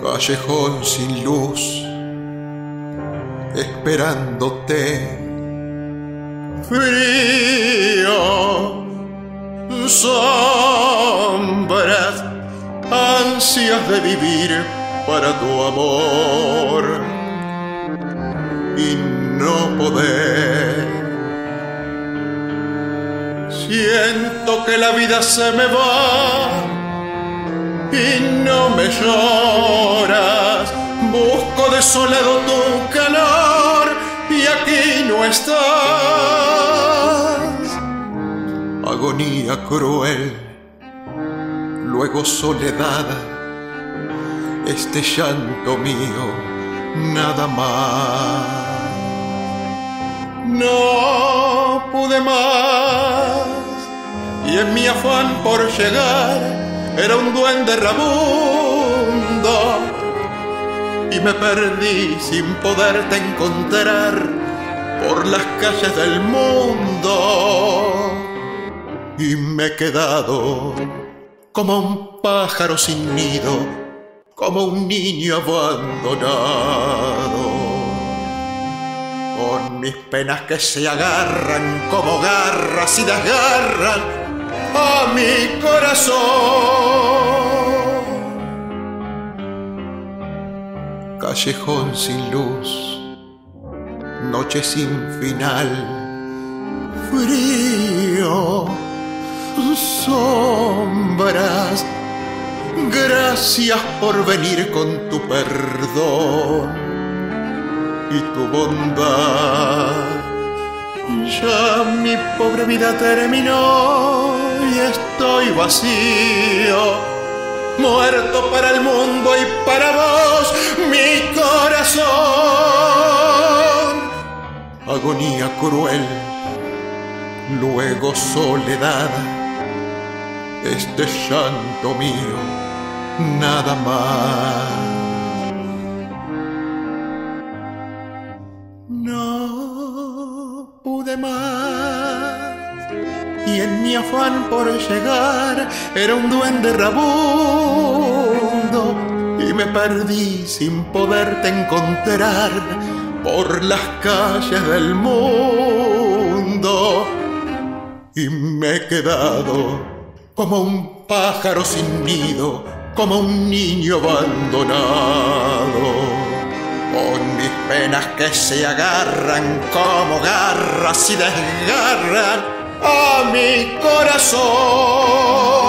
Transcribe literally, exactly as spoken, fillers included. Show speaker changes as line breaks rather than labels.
Callejón sin luz, esperándote. Frío, sombras, ansias de vivir para tu amor y no poder. Siento que la vida se me va y no me lloras. Busco desolado tu calor y aquí no estás. Agonía cruel, luego soledad, este llanto mío, nada más. No pude más y en mi afán por llegar era un duende rabundo y me perdí sin poderte encontrar por las calles del mundo. Y me he quedado como un pájaro sin nido, como un niño abandonado, con mis penas que se agarran como garras y desgarran a mi corazón. Callejón sin luz, noche sin final, frío, sombras, gracias por venir con tu perdón y tu bondad. Ya mi pobre vida terminó y estoy vacío, muerto para el mundo y para vos, mi corazón. Agonía cruel, luego soledad, este llanto mío, nada más. No pude más y en mi afán por llegar era un duende rabundo y me perdí sin poderte encontrar por las calles del mundo. Y me he quedado como un pájaro sin nido, como un niño abandonado, con mis penas que se agarran como garras y desgarran a mi corazón.